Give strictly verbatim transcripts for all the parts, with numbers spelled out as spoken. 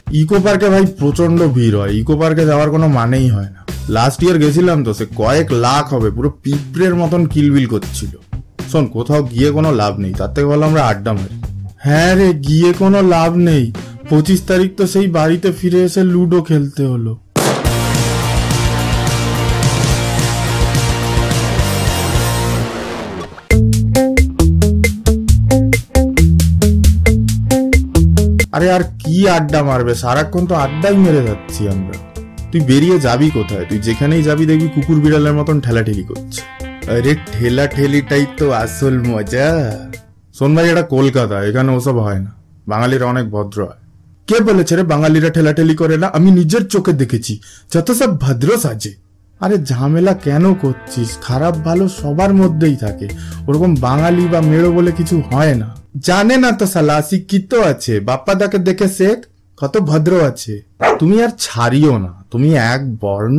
Eco পার্কে ভাই প্রচন্ড ভিড় হয়, ইকো পার্কে যাওয়ার কোনো মানেই হয় না। লাস্ট ইয়ার গেছিলাম তো, সে কয়েক লাখ হবে, পুরো পিঁপড়ের মতন কিলবিল করছিল। শোন, কোথাও গিয়ে কোনো লাভ নেই, তার থেকে বলো আমরা আড্ডা মারি। হ্যাঁ রে, গিয়ে কোনো লাভ নেই, পঁচিশ তারিখ তো সেই বাড়িতে ফিরে এসে লুডো খেলতে হলো। আরে আর কি আড্ডা মারবে, সারাক্ষণ তো আড্ডাই মেরে যাচ্ছি আমরা। তুই বেরিয়ে যাবি কোথায়? তুই যেখানেই যাবি দেখবি কুকুর বিড়ালের মতন ঠেলাঠেলি করছে। আরে ঠেলা ঠেলিটাই তো আসল মজা। শোন ভাই, এটা কলকাতা, এখানে ওসব হয় না, বাঙালিরা অনেক ভদ্র হয়। কে বলেছে রে বাঙালিরা ঠেলাঠেলি করে না? আমি নিজের চোখে দেখেছি, যত সব ভদ্র সাজে। আরে ঝামেলা কেন করছিস? খারাপ ভালো সবার মধ্যেই থাকে, ওরকম বাঙালি বা মেড়ো বলে কিছু হয় না। জানে না তো সালা, শিক্ষিত আছে, বাপ্পা দাকে দেখে শেখ, কত ভদ্র আছে। তুমি আর ছাড়িও না, তুমি এক বর্ণ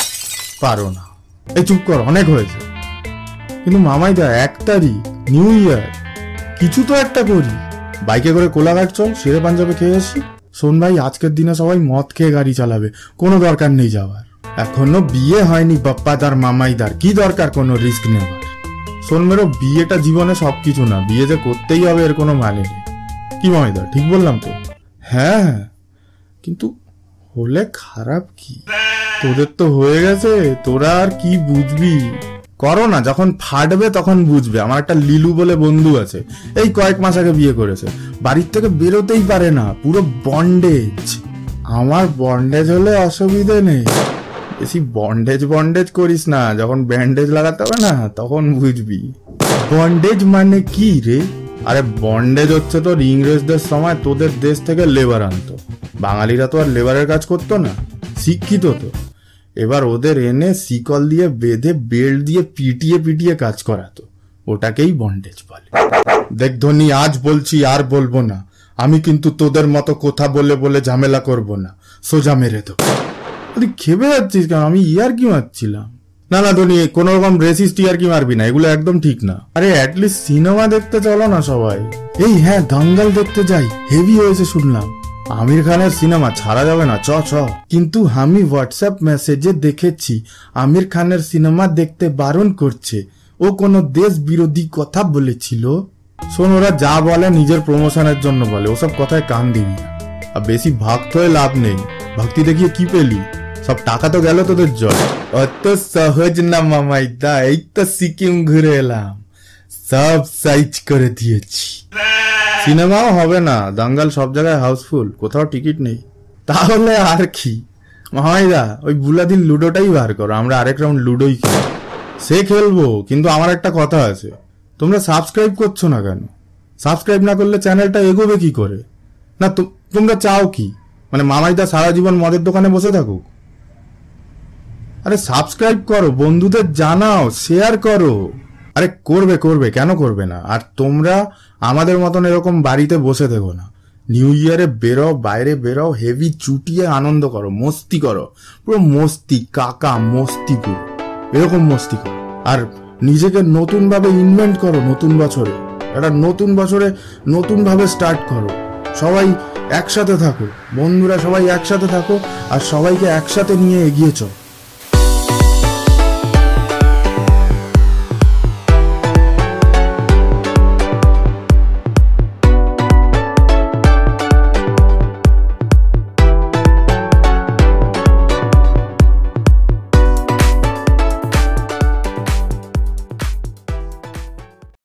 পারো না। এই চুপ কর, অনেক হয়েছে। কিন্তু মামাইদা, এক তারিখ নিউ ইয়ার, কিছু তো একটা করি। বাইকে করে কোলাঘাট চল, শেরে পাঞ্জাবে খেয়ে আসি। শোন ভাই, আজকের দিনে সবাই মদ খেয়ে গাড়ি চালাবে, কোনো দরকার নেই যাওয়ার। এখনো বিয়ে হয়নি বাপ্পাদার মামাইদার, কি দরকার কোনো রিস্ক নেবার? শোন মেরো, বিয়েটা জীবনে সবকিছু না, বিয়ে যে করতেই হবে এর কোনো মানে নেই। কি মামাইদা, ঠিক বললাম তো? হ্যাঁ, কিন্তু হলে খারাপ কি? তোদের তো হয়ে গেছে, তোরা আর কি বুঝবি? করো না, যখন ফাটবে তখন বুঝবে। আমার একটা লিলু বলে বন্ধু আছে, এই কয়েক মাস আগে বিয়ে করেছে, বাড়ির থেকে বেরোতেই পারে না, পুরো বন্ডেজ। আমার বন্ডেজ হলে অসুবিধে নেই, বেশি বন্ডেজ বন্ডেজ করিস না, যখন ব্যান্ডেজ লাগাতে হবে না তখন বুঝবি। বন্ডেজ মানে কি রে? আরে বন্ডেজ হচ্ছে তোর ইংরেজদের সময় তোদের দেশ থেকে লেবার আনতো, বাঙালিরা তো আর লেবারের কাজ করতো না, শিক্ষিত তো, এবার ওদের এনে শিকল দিয়ে বেঁধে বেল্ট দিয়ে পিটিয়ে পিটিয়ে কাজ করাতো, ওটাকেই বন্ডেজ বলে। দেখ ধনী, আজ বলছি আর বলবো না, আমি কিন্তু তোদের মতো কথা বলে বলে ঝামেলা করবো না, সোজা মেরে দেবো। তুই খেপে যাচ্ছিস কেন? আমি ইয়ার কি মারছিলাম। না না ধনী, কোন রকম রেসিস্ট ইয়ার কি মারবি না, এগুলো একদম ঠিক না। আরে অ্যাটলিস্ট সিনেমা দেখতে চলো না সবাই। এই হ্যাঁ, দাঙ্গাল দেখতে যাই, হেভি হয়েছে শুনলাম। আমির খানের সিনেমা ছাড়া যাবে না, চ চ। কিন্তু আমি হোয়াটসঅ্যাপ মেসেজে দেখেছি আমির খানের সিনেমা দেখতে বারণ করছে, ও কোনো দেশ বিরোধী কথা বলেছিল। শোন, ওরা যা বলে নিজের প্রমোশনের জন্য বলে, ওসব কথায় কান দিবি না। আর বেশি ভক্ত হয়ে লাভ নেই, ভক্তি দেখিয়ে কি পেলি? সব টাকা তো গেল তোদের জল। অত সহজ না মামাইদা, এই তো সিকিম ঘুরে এলাম, সব সাইজ করে দিয়েছি। সিনেমাও হবে না, দাঙ্গাল সব জায়গায় হাউসফুল, কোথাও টিকিট নেই। তাহলে আর কি মামাইদা, ওই বুলাদিন লুডোটাই বার করো, আমরা আরেক রাউন্ড লুডোই খেলি। সে খেলবো, কিন্তু আমার একটা কথা আছে, তোমরা সাবস্ক্রাইব করছো না কেন? সাবস্ক্রাইব না করলে চ্যানেলটা এগোবে কি করে? না তোমরা চাও কি, মানে মামাইদা সারা জীবন মদের দোকানে বসে থাকুক? আরে সাবস্ক্রাইব করো, বন্ধুদের জানাও, শেয়ার করো। আরে করবে করবে, কেন করবে না? আর তোমরা আমাদের মতন এরকম বাড়িতে বসে থেকো না, নিউ ইয়ারে বেরো, বাইরে বেরো, হেভি চুটিয়ে আনন্দ করো, মস্তি করো, পুরো মস্তি কাকা মস্তি, পুরো এরকম মস্তি করো। আর নিজেকে নতুন ভাবে ইনভেন্ট করো, নতুন বছরে একটা নতুন বছরে নতুন ভাবে স্টার্ট করো। সবাই একসাথে থাকো, বন্ধুরা সবাই একসাথে থাকো, আর সবাইকে একসাথে নিয়ে এগিয়ে চলো।